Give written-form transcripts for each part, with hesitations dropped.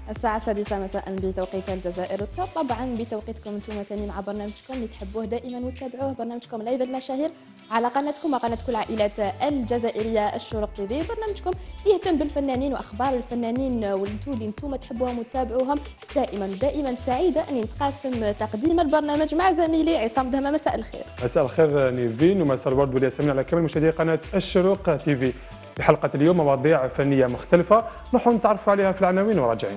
الساعة 6 مساء بتوقيت الجزائر، طبعا بتوقيتكم انتم ثاني مع برنامجكم اللي تحبوه دائما وتتابعوه، برنامجكم لايف المشاهير على قناتكم وقناة كل عائلات الجزائرية الشروق تي في. برنامجكم يهتم بالفنانين واخبار الفنانين والانتو اللي انتم تحبوهم وتتابعوهم. دائما سعيدة اني نتقاسم تقديم البرنامج مع زميلي عصام دهمة. مساء الخير. مساء الخير نيفين، ومساء الورد والياسمين على كامل مشاهدي قناة الشروق تي في. في حلقة اليوم مواضيع فنية مختلفة نروح نتعرف عليها في العناوين وراجعين.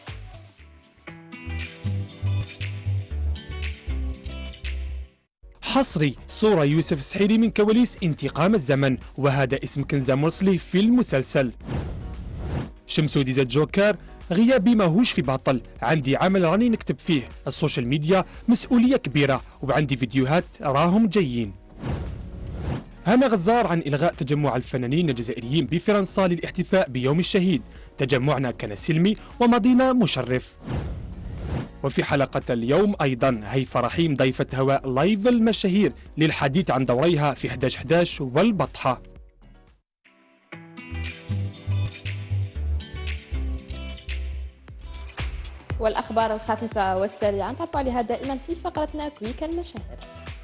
حصري صورة يوسف السحيري من كواليس انتقام الزمن، وهذا اسم كنزة مرسلي في المسلسل. شمسودي زاد جوكر، غيابي ماهوش في باطل، عندي عمل راني نكتب فيه، السوشيال ميديا مسؤولية كبيرة وعندي فيديوهات راهم جايين. هنا غزار عن إلغاء تجمع الفنانين الجزائريين بفرنسا للاحتفاء بيوم الشهيد، تجمعنا كان سلمي ومضينا مشرف. وفي حلقة اليوم أيضا هيفا رحيم ضيفة هواء لايف المشاهير للحديث عن دوريها في 11-11 والبطحة. والأخبار الخفيفة والسريعة نتعرفوا عليها دائما في فقرتنا كويك المشاهير.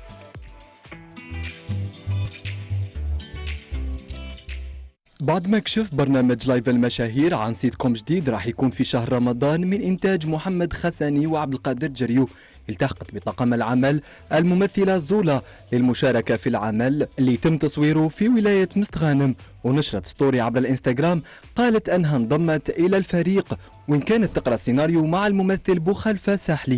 بعد ما كشف برنامج لايف المشاهير عن سيت كوم جديد راح يكون في شهر رمضان من إنتاج محمد خساني وعبد القادر جريو، التحقت بطاقم العمل الممثلة زولا للمشاركة في العمل اللي تم تصويره في ولاية مستغانم، ونشرت ستوري عبر الانستغرام قالت أنها انضمت إلى الفريق وإن كانت تقرأ السيناريو مع الممثل بوخلفة ساحلي.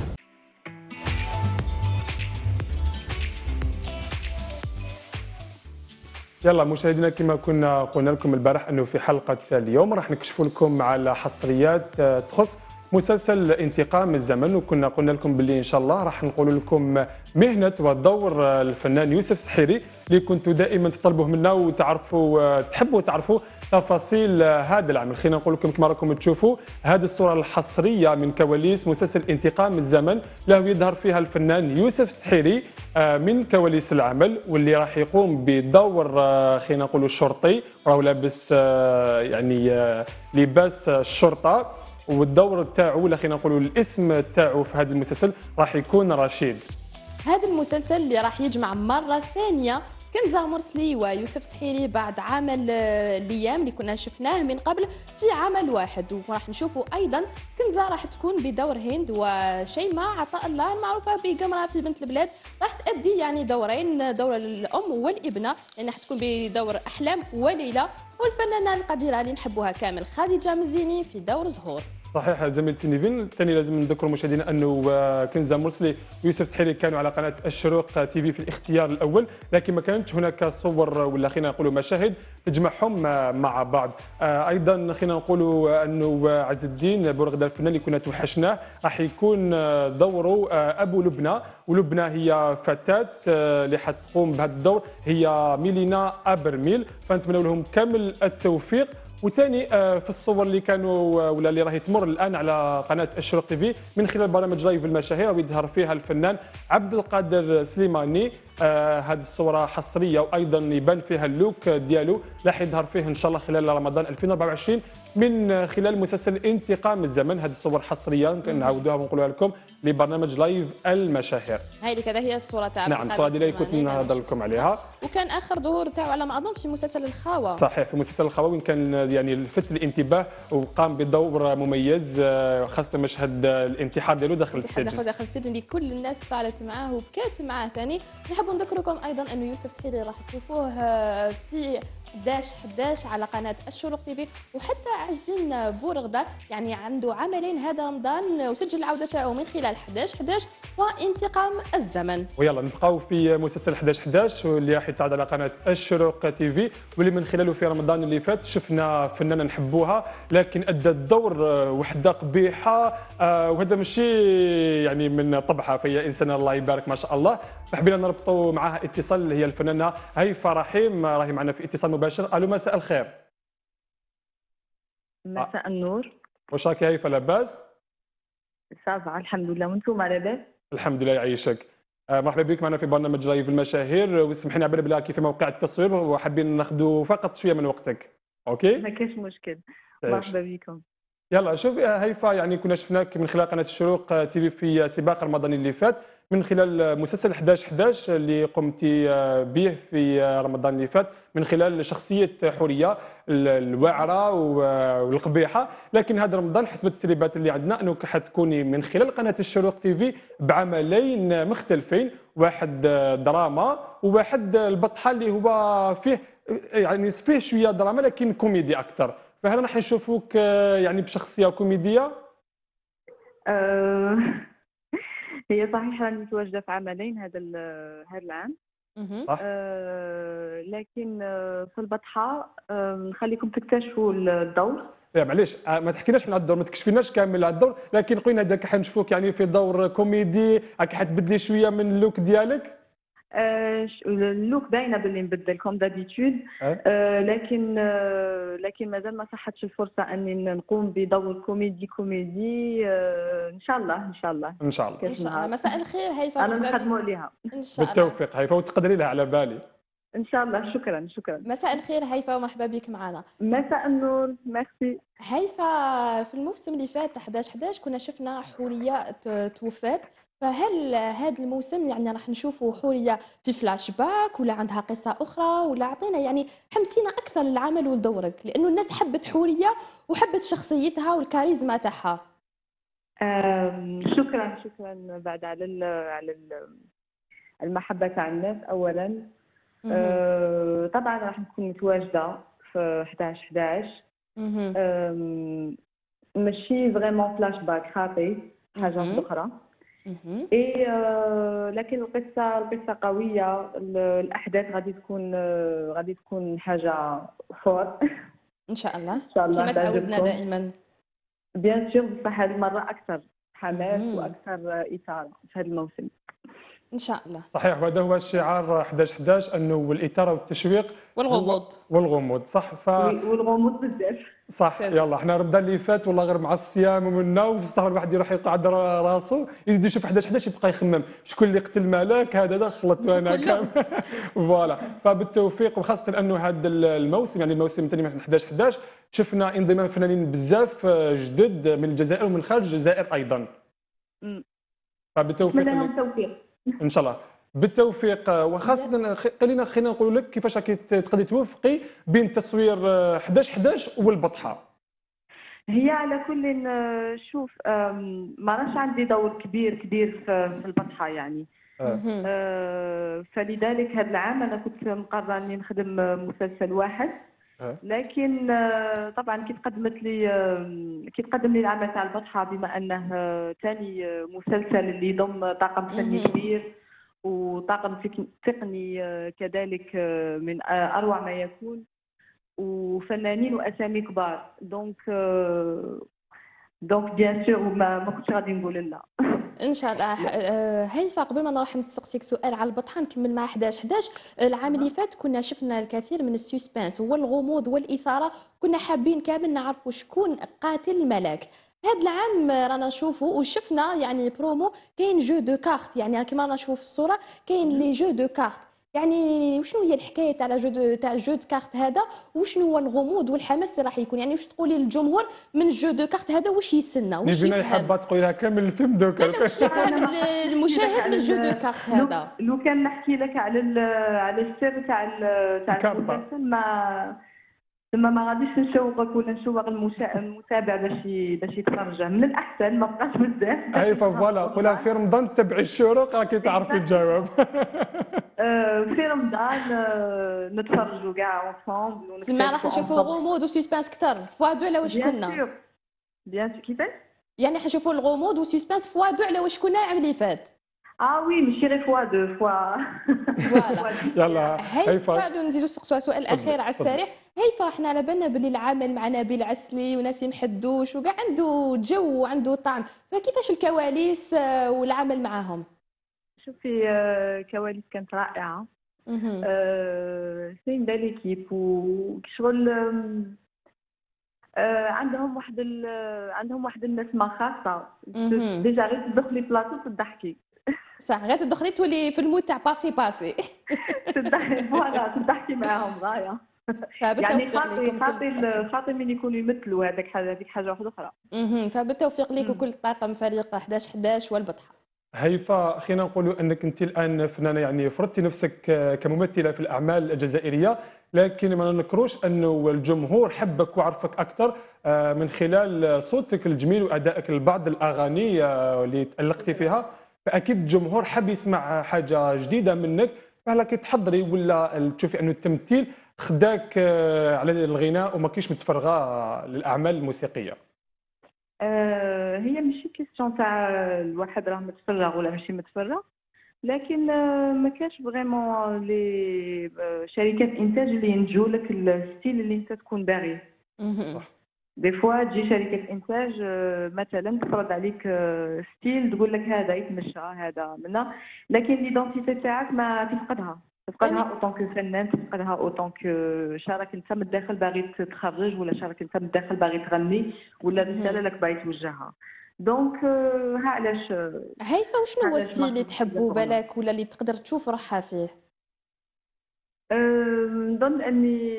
يلا مشاهدينا، كما كنا قلنا لكم البارح انه في حلقه اليوم راح نكشفوا لكم على حصريات تخص مسلسل انتقام الزمن، وكنا قلنا لكم باللي ان شاء الله راح نقول لكم مهنه ودور الفنان يوسف السحيري اللي كنتوا دائما تطلبوه منا وتعرفوا تحبوا تعرفوا تفاصيل هذا العمل. خلينا نقول لكم كما راكم تشوفوا هذه الصوره الحصريه من كواليس مسلسل انتقام الزمن له يظهر فيها الفنان يوسف السحيري من كواليس العمل، واللي راح يقوم بدور خلينا نقولوا الشرطي، راهو لابس يعني لباس الشرطه، والدور تاعو ولا خلينا نقولوا الاسم تاعو في هذا المسلسل راح يكون رشيد. هذا المسلسل اللي راح يجمع مرة ثانية كنزة مرسلي ويوسف سحيري بعد عمل الايام اللي كنا شفناه من قبل في عمل واحد، وراح نشوفوا ايضا كنزة راح تكون بدور هند وشيماء عطاء الله المعروفة بقمرة في بنت البلاد، راح تأدي يعني دورين، دور الام والابنة، يعني راح تكون بدور احلام وليلى، والفنانة القديرة اللي نحبوها كامل خديجة مزيني في دور زهور. صحيح زميلتي نيفين، ثاني لازم نذكر مشاهدينا انه كنزة مرسلي ويوسف سحيري كانوا على قناه الشروق تي في الاختيار الاول، لكن ما كانتش هناك صور ولا خلينا نقولوا مشاهد تجمعهم مع بعض. ايضا خلينا نقولوا انه عز الدين بورغدا الفنان اللي كنا توحشناه راح يكون دوره ابو لبنى، ولبنى هي فتاه اللي حتقوم بهذا الدور هي ميلينا ابرميل، فنتمنى لهم كامل التوفيق. وثاني في الصور اللي كانوا ولا اللي راهي تمر الان على قناه الشروق تي في من خلال برامج لايف المشاهير ويظهر فيها الفنان عبد القادر سليماني، هذه الصوره حصريه وايضا يبان فيها اللوك ديالو راح يظهر فيه ان شاء الله خلال رمضان 2024 من خلال مسلسل انتقام الزمن. هذه الصور حصريه نعاودوها ونقولوها لكم لبرنامج لايف المشاهير. هاي كذا هي الصوره تاع نعم الصوره اللي كنت نهضر لكم عليها، وكان اخر ظهور تاعو على ما اظن في مسلسل الخاوه. صحيح في مسلسل الخاوه، وين كان يعني لفت الانتباه وقام بدور مميز، خاصه مشهد الانتحار ديالو داخل السجن. داخل السجن اللي كل الناس تفاعلت معاه وبكات معاه ثاني. نحب نذكركم ايضا انه يوسف سحيري راح تشوفوه في 11-11 على قناه الشروق تي في، وحتى عز الدين بورغدا يعني عنده عملين هذا رمضان وسجل العوده تاعو من خلال 11-11 وانتقام الزمن. ويلا نبقاو في مسلسل 11-11 واللي راح يتعرض على قناه الشروق تي في، واللي من خلاله في رمضان اللي فات شفنا فنانه نحبوها لكن ادت دور وحده قبيحه، وهذا ماشي يعني من طبعها، فهي انسانه الله يبارك ما شاء الله، فحبينا نربطوا معها اتصال اللي هي الفنانه هيفا رحيم، راهي معنا في اتصال مباشر. الو مساء الخير. مساء النور. واش راكي هيفا لاباس؟ صافا الحمد لله، وانتم لاباس؟ الحمد لله يعيشك. مرحبا بك معنا في برنامج لايف المشاهير، وسمحي لنا بلا في موقع التصوير وحابين ناخذوا فقط شويه من وقتك. اوكي؟ ما كاينش مشكل. مرحبا بكم. يلا شوف هيفا، يعني كنا شفناك من خلال قناه الشروق تيفي في سباق رمضان اللي فات، من خلال مسلسل 11/11 اللي قمت به في رمضان اللي فات، من خلال شخصيه حوريه الواعره والقبيحه. لكن هذا رمضان حسب التسريبات اللي عندنا انك حتكوني من خلال قناه الشروق تيفي بعملين مختلفين، واحد دراما وواحد البطحه اللي هو فيه يعني فيه شويه دراما لكن كوميدي اكثر. فهل راح نشوفوك يعني بشخصيه كوميديه؟ آه، هي صحيح راني متواجدة في عملين هذا العام. صح؟ لكن في البطحة نخليكم تكتشفوا الدور. لا معليش، ما تحكيناش على الدور، ما تكشفيناش كامل على الدور، لكن قولنا هذاك حنشوفوك يعني في دور كوميدي، راك حتبدلي شويه من اللوك ديالك. اللوك باينه باللي نبدل كوم دابيتود. لكن مازال ما صحتش الفرصه اني نقوم بدور كوميدي. ان شاء الله ان شاء الله ان شاء الله. ان شاء الله. مساء الخير هيفا، انا مرحبا بك. نخدموا عليها ان شاء الله. بالتوفيق هيفا، وتقدري لها على بالي. ان شاء الله. شكرا. مساء الخير هيفا ومرحبا بك معنا. مساء النور. ميرسي. هيفا، في الموسم اللي فات 11/11 كنا شفنا حوريه توفات، فهل هذا الموسم يعني راح نشوفوا حوريه في فلاش باك ولا عندها قصه اخرى؟ ولا اعطينا يعني حمسينا اكثر للعمل ولدورك، لانه الناس حبت حوريه وحبت شخصيتها والكاريزما تاعها. شكرا بعد على المحبه تاع الناس اولا. طبعا راح نكون متواجده في 11/11. ماشي فريمون فلاش باك خاطي حاجه اخرى. لكن القصه قويه. الاحداث غادي تكون حاجه فور. ان شاء الله كما تعودنا دائما. بيان سور، بصح هذه المره اكثر حماس واكثر اثاره في هذا الموسم ان شاء الله. صحيح، وهذا هو شعار 11/11، انه الاثاره والتشويق والغموض صح. والغموض بزاف صح. يلا حنا رمضان اللي فات والله غير مع الصيام والنوم، بصح الواحد يروح يقعد راسو يزيد يشوف 11/11 يبقى يخمم شكون اللي قتل مالك، هذا دخلت انا كان فوالا. فبالتوفيق، وخاصه انه هذا الموسم يعني الموسم الثاني من 11/11 شفنا انضمام فنانين بزاف جدد من الجزائر ومن خارج الجزائر ايضا. فبالتوفيق ان شاء الله. بالتوفيق، وخاصه خلينا نقول لك كيفاش راكي تقدري توفقي بين تصوير 11/11 والبطحه. هي على كل شوف، ما راش عندي دور كبير في البطحه يعني. فلذلك هذا العام انا كنت مقرره اني نخدم مسلسل واحد. لكن طبعا كي تقدم لي العمل تاع البطحه، بما انه ثاني مسلسل اللي يضم طاقم فني كبير وطاقم تقني كذلك من اروع ما يكون، وفنانين واسامي كبار. دونك بيان سور ما كنتش غادي نقول لا. ان شاء الله. هيفا، قبل ما نروح نسقسيك سؤال على البطحه نكمل مع 11/11. العام اللي فات كنا شفنا الكثير من السسبانس والغموض والاثاره، كنا حابين كامل نعرفوا شكون قاتل الملاك. هذا العام رانا نشوفوا وشفنا يعني برومو كاين جو دو كارت، يعني كيما رانا نشوفوا في الصوره كاين لي جو دو كارت. يعني وشنو هي الحكايه تاع جو دو كارت هذا، وشنو هو الغموض والحماس اللي راح يكون؟ يعني واش تقولي للجمهور من جو دو كارت هذا، واش يسنى واش يفهم؟ حابه تقوليها كامل الفيلم دوكا. لا واش يفهم المشاهد من جو دو كارت هذا؟ لو كان نحكي لك على السر تاع المسلسل، ما غاديش نشوقك ولا نشوق المتابع باش يتفرج. من الاحسن ما بقاش بزاف. اي فوالا، قولها في رمضان تبعي الشروق راكي تعرفي الجواب. في رمضان نتفرجوا كاع اونصومبل. سما راح نشوفوا غموض وسسبانس كثر فوادو على واش كنا. بيان سور. كيفاش يعني حنشوفوا الغموض وسسبانس فوادو على واش كنا العام اللي فات. وي ماشي غير فوا دو فوا. فوالا. يلا هيفا، نزيدو نسقسوا سؤال الاخير على السريع. هيفا، احنا على بالنا باللي العمل مع نبيل عسلي ونسيم حدوش وكاع عنده جو وعنده طعم، فكيفاش الكواليس والعمل معاهم؟ شوفي، كواليس كانت رائعه. سي دا ليكيب وشغل. عندهم واحد النسمه خاصه. ديجا غير تدخلي بلاصو تضحكي. صح، غير تدخلي تولي في المود تاع باسي. تضحكي معاهم غايه. يعني فبالتوفيق لكم خاطي من يكونوا يمثلوا هذيك حاجه واحده اخرى. فبالتوفيق لكم كل طاقم فريق 11 والبطحه. هيفا، خلينا نقولوا انك انت الان فنانه، يعني فرضتي نفسك كممثله في الاعمال الجزائريه، لكن ما ننكروش انه الجمهور حبك وعرفك اكثر من خلال صوتك الجميل وادائك لبعض الاغاني اللي تالقتي فيها. فاكيد الجمهور حب يسمع حاجه جديده منك، فهلا كتحضري ولا تشوفي انه التمثيل خداك على الغناء وما كيش متفرغه للاعمال الموسيقيه؟ هي ماشي كيستيون تاع الواحد راه متفرغ ولا ماشي متفرغ، لكن ما كاش فريمون لي شركات انتاج اللي ينتجوا لك الستيل اللي انت تكون باغيه. صح. دي فوا تجي شركه انتاج مثلا تفرض عليك ستيل، تقول لك هذا يتمشى هذا منا، لكن ليدونتيتي تاعك ما تفقدها اوطون كو فنان، تفقدها اوطون كو شارك انت من الداخل باغي تخرج، ولا شارك انت من الداخل باغي تغني، ولا رساله لك باغي توجهها. دونك ها علاش. هيفا، وشنو هو الستيل اللي تحبوا بالك ولا اللي تقدر تشوف روحها فيه؟ نظن اني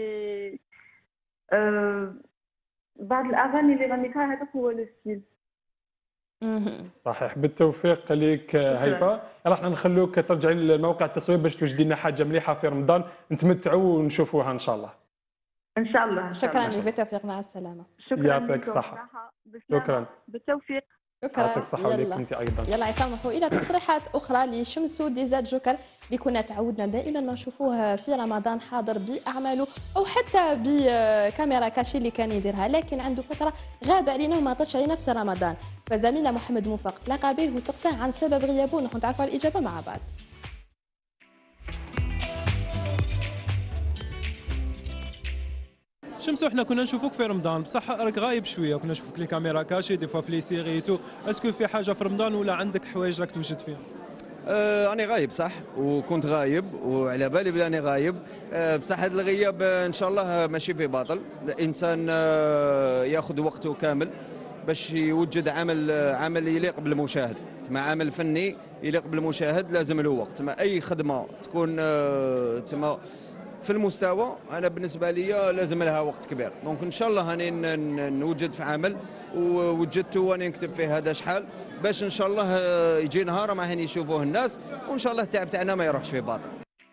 بعض الاغاني اللي غنيتها هذاك هو الستيل. صحيح. بالتوفيق لك هيفا. راح نخلوك ترجعي لموقع التصوير باش توجدي لنا حاجه مليحه في رمضان نتمتعوا ونشوفوها ان شاء الله. ان شاء الله. شكرا لك، بالتوفيق، مع السلامه. شكرا، يعطيك الصحه. شكرا، بالتوفيق. شكرا، يعطيك الصحه وليك انت ايضا. يلا عصام، نروحوا الى تصريحات اخرى لشمسو ديزاد جوكر اللي كنا تعودنا دائما ما نشوفوه في رمضان حاضر باعماله او حتى بكاميرا كاشي اللي كان يديرها، لكن عنده فتره غاب علينا وما طلعش علينا في رمضان. فزميلنا محمد موفق تلاقى به وسقساه عن سبب غيابه، نحن نتعرفوا على الاجابه مع بعض. شمسو، احنا كنا نشوفوك في رمضان، بصح راك غايب شويه، كنا نشوفوك لي كاميرا كاشي دي فوا في لي سيري تو. اسكو في حاجه في رمضان ولا عندك حوايج راك توجد فيها؟ أنا غايب صح، وكنت غايب وعلى بالي بلاني غايب، بصح هذا الغياب إن شاء الله ماشي في باطل. الإنسان ياخذ وقته كامل باش يوجد عمل يليق بالمشاهد. مع عمل فني يليق بالمشاهد لازم له وقت. مع أي خدمة تكون تما في المستوى، انا بالنسبه لي لازم لها وقت كبير. دونك ان شاء الله راني نوجد في عمل، ووجدته وانا نكتب فيه هذا شحال باش ان شاء الله يجي نهار ما هني يشوفوه الناس، وان شاء الله التعب تاعنا ما يروحش في باطل.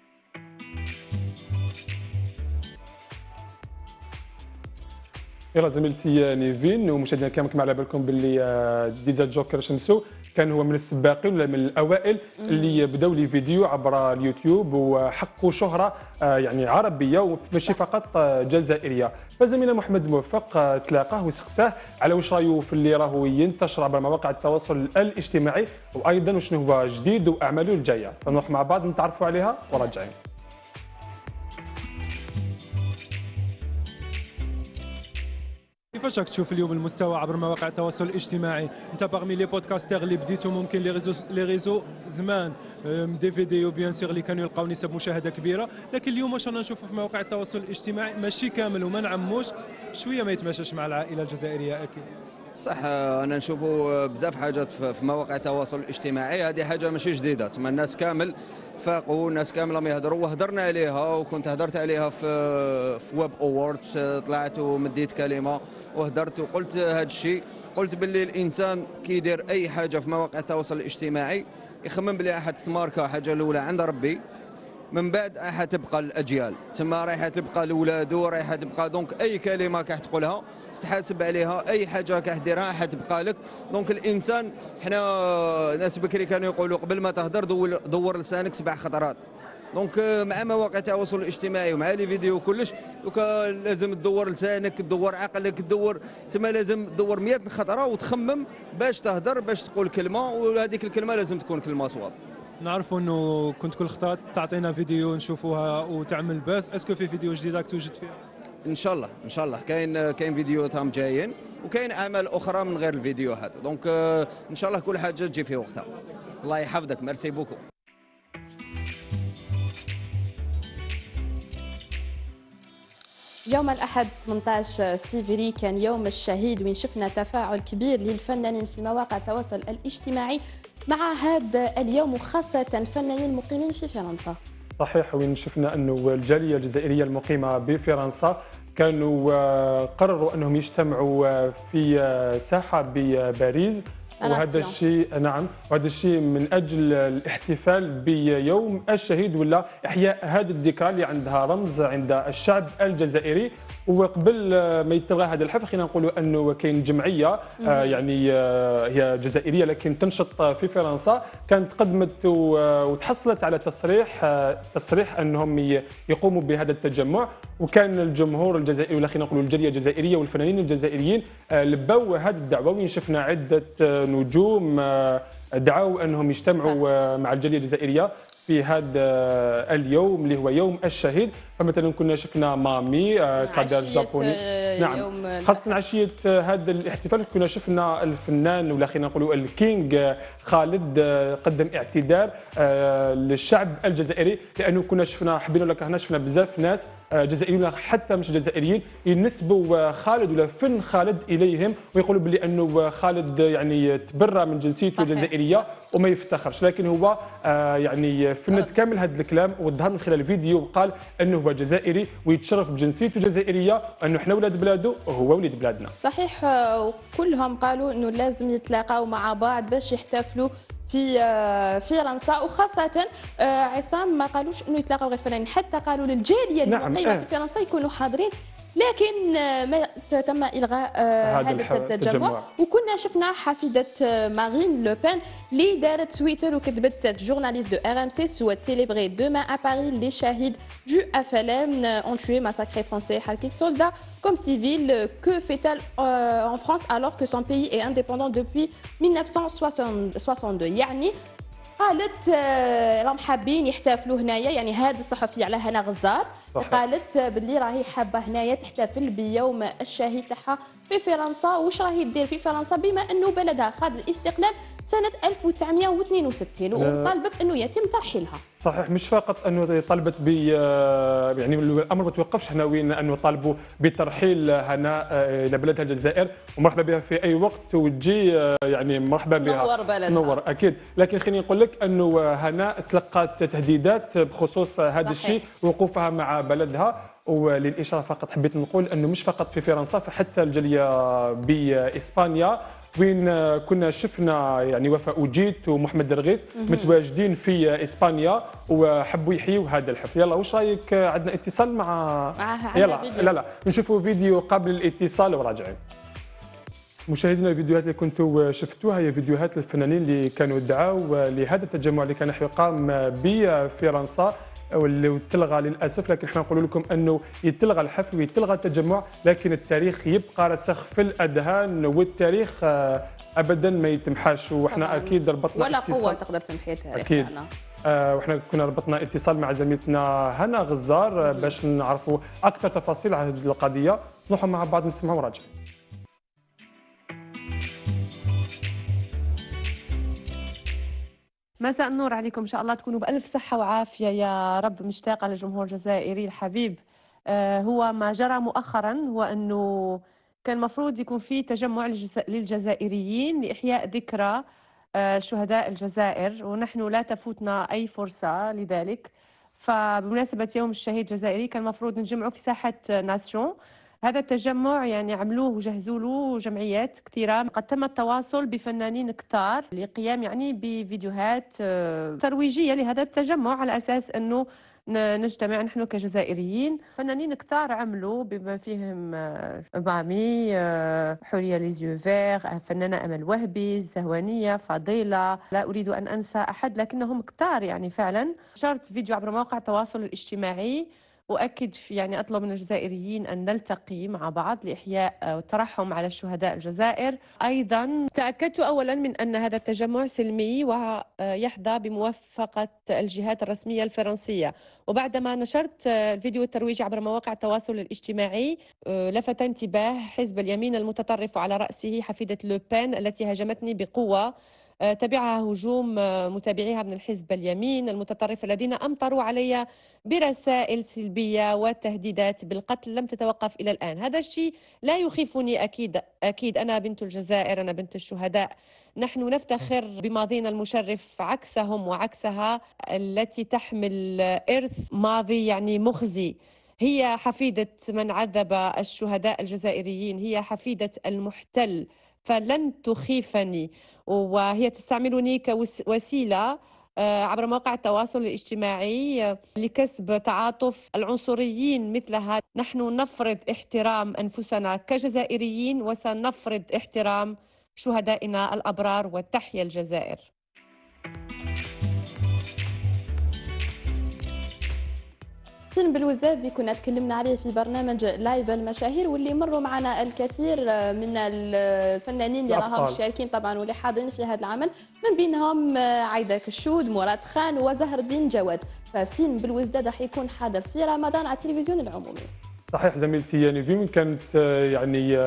يلا زميلتي نيفين ومشاهدينا الكرام، كما على بالكم باللي ديزاد جوكر شمسو كان هو من السباقين ولا من الاوائل اللي بداوا لي فيديو عبر اليوتيوب وحققوا شهره يعني عربيه وماشي فقط جزائريه. فزميلنا محمد موفق تلاقاه وسقساه على واش رايو في اللي راهو ينتشر عبر مواقع التواصل الاجتماعي، وايضا وشنو هو جديد واعماله الجايه. فنروح مع بعض نتعرفوا عليها وراجعين. كيفاش راك تشوف اليوم المستوى عبر مواقع التواصل الاجتماعي؟ انت باغمي لي بودكاستر اللي بديتو ممكن لي ريزو زمان دي فيديو بيان سيغ اللي كانوا يلقاو نسب مشاهده كبيره، لكن اليوم واش رانا نشوفوا في مواقع التواصل الاجتماعي ماشي كامل وما نعموش شويه ما يتماشاش مع العائله الجزائريه. اكيد صح، انا نشوفوا بزاف حاجات في مواقع التواصل الاجتماعي، هذه حاجه ماشي جديده. تما الناس كامل فاقوا، الناس كامله ما يهضروا، وهضرنا عليها وكنت هضرت عليها في ويب اووردز، طلعت ومديت كلمه وهضرت وقلت هذا الشيء. قلت باللي الانسان كي يدير اي حاجه في مواقع التواصل الاجتماعي يخمم بلي راح تتماركا حاجه الاولى عند ربي، من بعد راح تبقى الاجيال، تما راح تبقى لولادو، راح تبقى. دونك اي كلمه كاح تقولها تحاسب عليها، اي حاجه كاح ديرها راح تبقى لك. دونك الانسان، حنا ناس بكري كانوا يقولوا قبل ما تهضر دور لسانك 7 خطرات. دونك مع مواقع التواصل الاجتماعي ومع لي فيديو كلش دوكا لازم تدور لسانك، تدور عقلك، تدور تما لازم تدور 100 خطره وتخمم باش تهضر، باش تقول كلمه، وهذيك الكلمه لازم تكون كلمه صواب. نعرفوا انه كنت كل خطأ تعطينا فيديو نشوفوها وتعمل باس. اسكو في فيديو جديد راك توجد فيها؟ ان شاء الله ان شاء الله كاين فيديو تام جايين، وكاين اعمال اخرى من غير الفيديو هذا. دونك ان شاء الله كل حاجه تجي في وقتها. الله يحفظك، ميرسي بوكو. يوم الأحد 18 فيفري كان يوم الشهيد، وين شفنا تفاعل كبير للفنانين في مواقع التواصل الاجتماعي مع هذا اليوم، وخاصة الفنانين المقيمين في فرنسا. صحيح، وين شفنا انه الجاليه الجزائريه المقيمه بفرنسا كانوا قرروا انهم يجتمعوا في ساحه بباريس، وهذا الشيء نعم، وهذا الشيء من اجل الاحتفال بيوم الشهيد ولا احياء هذه الذكرى اللي عندها رمز عند الشعب الجزائري. وقبل ما يتلغى هذا الحفل خلينا نقولوا انه كاين جمعيه يعني هي جزائريه لكن تنشط في فرنسا، كانت قدمت وتحصلت على تصريح انهم يقوموا بهذا التجمع، وكان الجمهور الجزائري ولا خلينا نقولوا الجاليه الجزائريه والفنانين الجزائريين لبوا هذه الدعوه، وين شفنا عده نجوم دعوا انهم يجتمعوا مع الجاليه الجزائريه في هذا اليوم اللي هو يوم الشهيد. فمثلا كنا شفنا مامي كادر جابوني، نعم خاصة عشية هذا الاحتفال كنا شفنا الفنان ولا خلينا نقولوا الكينج خالد قدم اعتذار للشعب الجزائري، لانه كنا شفنا حبينا ولا كرهنا شفنا بزاف ناس جزائريين حتى مش جزائريين ينسبوا خالد ولا فن خالد اليهم، ويقولوا بلي انه خالد يعني تبرى من جنسيته الجزائريه وما يفتخرش، لكن هو يعني فند كامل هذا الكلام وظهر من خلال الفيديو وقال انه هو جزائري ويتشرف بجنسيته الجزائريه، انه احنا ولاد بلاده وهو وليد بلادنا. صحيح، كلهم قالوا انه لازم يتلاقاو مع بعض باش يحتفلوا في فرنسا، وخاصة عصام ما قالوش انه يتلاقاو غير فنانين، حتى قالوا للجالية المقيمة في فرنسا يكونوا حاضرين، لكن ما تم إلغاء هذا التجمع. وكنا شفنا حفيدة مارين لوبين اللي دارت تويتر وكتبت cette journaliste de RMC souhaite célébrer demain à Paris les shahids du FLN ont tué massacré français Harkis soldats comme civils. Que fait-elle en France alors que son pays est indépendant depuis 1962؟ يعني قالت راهم حابين يحتفلوا هنايا، يعني هذه الصحفيه على هنا غزار قالت باللي راهي حابه هنايا تحتفل بيوم الشهيد تاعها في فرنسا. واش راهي دير في فرنسا بما انه بلدها خاض الاستقلال سنه 1962 وطالبت انه يتم ترحيلها؟ صحيح، مش فقط انه طالبت ب يعني الامر ما توقفش هنا، وين انه طالبوا بترحيل هنا الى بلدها الجزائر ومرحبا بها في اي وقت وتجي يعني مرحبا بها تنور بلدها تنور اكيد. لكن خليني نقول لك انه هنا تلقت تهديدات بخصوص هذا الشيء وقوفها مع بلدها. وللاشاره فقط حبيت نقول انه مش فقط في فرنسا فحتى الجاليه باسبانيا، وين كنا شفنا يعني وفاء وجيت ومحمد درغيس متواجدين في اسبانيا وحبوا يحيوا هذا الحفل. يلا واش رايك؟ عندنا اتصال مع يلا فيديو. لا نشوفوا فيديو قبل الاتصال وراجعين. مشاهدينا الفيديوهات اللي كنتوا شفتوها هي فيديوهات الفنانين اللي كانوا دعاوا لهذا التجمع اللي كان يقام بفرنسا واللي تلغى للاسف، لكن احنا نقول لكم انه يتلغى الحفل ويتلغى التجمع، لكن التاريخ يبقى رسخ في الاذهان والتاريخ ابدا ما يتمحاش. واحنا اكيد ربطنا ولا قوه تقدر تمحي التاريخ اكيد. وحنا كنا ربطنا اتصال مع زميلتنا هنا غزار باش نعرفوا اكثر تفاصيل على هذه القضيه. نروحوا مع بعض نسمعوا وراجعين. مساء النور عليكم، ان شاء الله تكونوا بألف صحة وعافية يا رب. مشتاقة للجمهور الجزائري الحبيب. هو ما جرى مؤخرا هو أنه كان مفروض يكون في تجمع للجزائريين لإحياء ذكرى شهداء الجزائر، ونحن لا تفوتنا أي فرصة لذلك. فبمناسبة يوم الشهيد الجزائري كان مفروض نجمعوا في ساحة ناسيون. هذا التجمع يعني عملوه وجهزوا له جمعيات كثيرة، قد تم التواصل بفنانين كتار لقيام يعني بفيديوهات ترويجية لهذا التجمع على أساس أنه نجتمع نحن كجزائريين. فنانين كتار عملوا بما فيهم مامي، حورية ليزيو فيغ، فنانة أمل وهبي، الزهوانية، فضيلة، لا أريد أن أنسى أحد لكنهم كتار يعني فعلا. نشرت فيديو عبر مواقع التواصل الاجتماعي وأكد يعني أطلب من الجزائريين أن نلتقي مع بعض لإحياء والترحم على الشهداء الجزائر. أيضا تأكدت أولا من أن هذا التجمع سلمي ويحظى بموافقة الجهات الرسمية الفرنسية. وبعدما نشرت الفيديو الترويجي عبر مواقع التواصل الاجتماعي لفت انتباه حزب اليمين المتطرف على رأسه حفيدة لوبين التي هاجمتني بقوة تبعها هجوم متابعيها من الحزب اليمين المتطرف الذين أمطروا علي برسائل سلبية وتهديدات بالقتل لم تتوقف إلى الآن. هذا الشيء لا يخيفني، أكيد أنا بنت الجزائر، أنا بنت الشهداء. نحن نفتخر بماضينا المشرف عكسهم وعكسها التي تحمل إرث ماضي يعني مخزي. هي حفيدة من عذب الشهداء الجزائريين، هي حفيدة المحتل، فلن تخيفني، وهي تستعملني كوسيلة عبر مواقع التواصل الاجتماعي لكسب تعاطف العنصريين مثلها. نحن نفرض احترام أنفسنا كجزائريين وسنفرض احترام شهدائنا الأبرار، وتحيا الجزائر. فيلم بالوزداد اللي كنا تكلمنا عليه في برنامج لايف المشاهير، واللي مروا معنا الكثير من الفنانين اللي راهم مشاركين طبعا واللي حاضرين في هذا العمل، من بينهم عايدة كشود، مراد خان، وزهر الدين جواد. ففيلم بالوزداد راح يكون حاضر في رمضان على التلفزيون العمومي. صحيح زميلتي نيفين، كانت يعني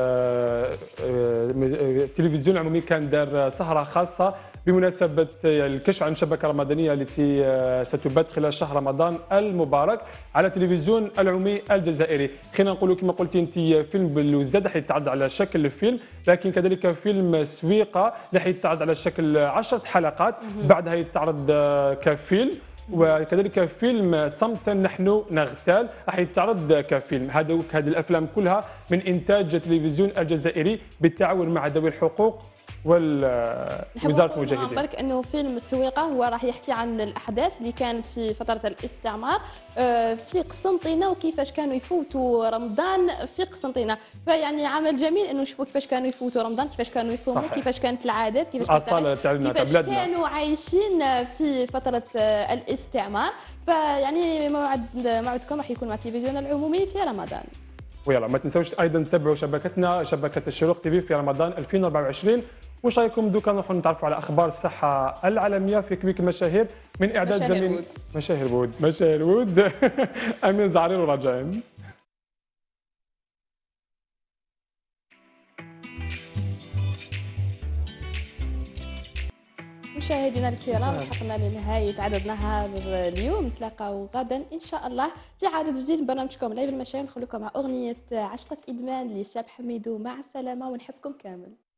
التلفزيون العمومي كان دار سهرة خاصة بمناسبة الكشف عن شبكة رمضانية التي ستبث خلال شهر رمضان المبارك على التلفزيون العمومي الجزائري. خلينا نقولوا كما قلتي انت، فيلم بالوزداد راح يتعرض على شكل فيلم، لكن كذلك فيلم سويقة راح يتعرض على شكل 10 حلقات، بعدها يتعرض كفيلم، وكذلك فيلم صمتا نحن نغتال راح يتعرض كفيلم. هذه الافلام كلها من انتاج التلفزيون الجزائري بالتعاون مع ذوي الحقوق ووزاره المجاهدين. برك انه فيلم السويقه هو راح يحكي عن الاحداث اللي كانت في فتره الاستعمار في قسنطينه، وكيفاش كانوا يفوتوا رمضان في قسنطينه. فيعني عمل جميل انه نشوفوا كيفاش كانوا يفوتوا رمضان، كيفاش كانوا يصوموا، كيفاش كانت العادات، كيفاش كانوا عايشين في فتره الاستعمار. فيعني موعدكم راح يكون مع التلفزيون العمومي في رمضان. ويلا ما تنسوش ايضا تتابعوا شبكتنا، شبكه الشروق تي في رمضان 2024. واش رايكم دوكا نروحوا نتعرفوا على اخبار الصحه العالميه في كبيك المشاهير من اعداد زميل مشاهير وود امين زعرير وراجعين. مشاهدينا الكرام، وصلنا لنهاية عددنا هذا اليوم. نتلاقاو غدا إن شاء الله في عدد جديد من برنامجكم لايف المشاهير. نخليكم مع أغنية عشقك إدمان لشاب حميدو. مع السلامة ونحبكم كامل.